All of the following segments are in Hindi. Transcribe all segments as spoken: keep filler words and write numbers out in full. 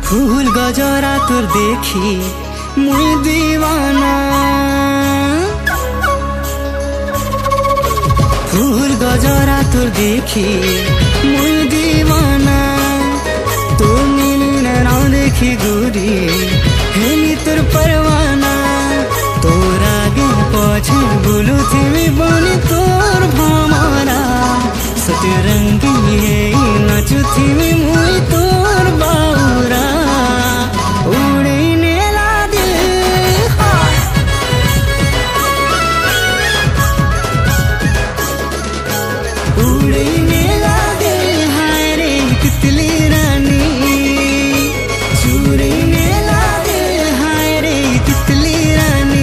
फूल गजरा तोर देखी मुई दीवाना, फूल गजरा तोर देखी मुई दीवाना। तो नीली नाव देखी गोरी हेली तोर परवाना। तोर आगे पछे बोलू थी बनी तोर भमरा। सतरंगी नाचू थी मुई तोर बाउरा। उड़े नेला दिल उड़े नेला दिल हाय रे तितली रानी। चूरे नेला दिल हाय रे तितली रानी।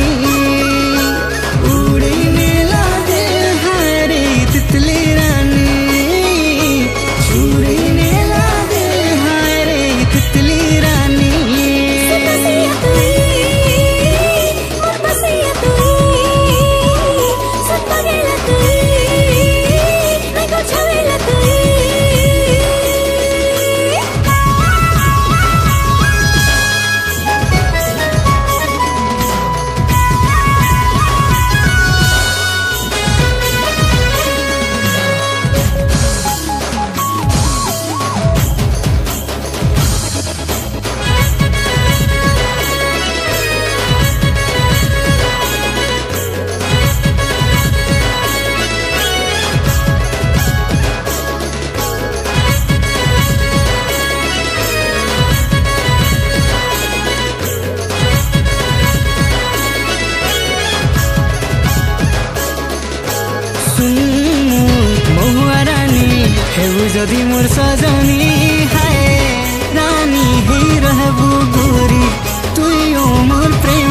उड़े नेला दिल हाय रे तितली रानी। चूरे नेला दिल हाय रे तितली रानी। हेबु जदि मोर सजनी हाय रानी हे रहबु गोरी तुई ओ मोर प्रेम।